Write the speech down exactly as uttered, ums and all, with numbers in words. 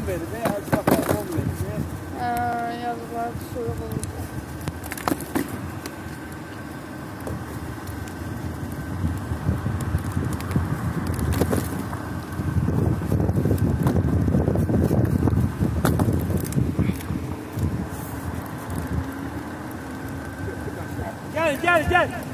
verir veya uşaklar on verir. Haa, yazılar soğuk olur. Gel gel gel.